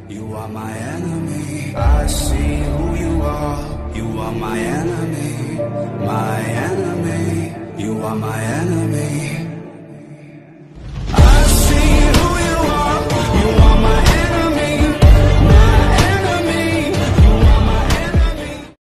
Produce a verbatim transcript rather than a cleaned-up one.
You are my enemy. I see who you are. You are my enemy. My enemy. You are my enemy.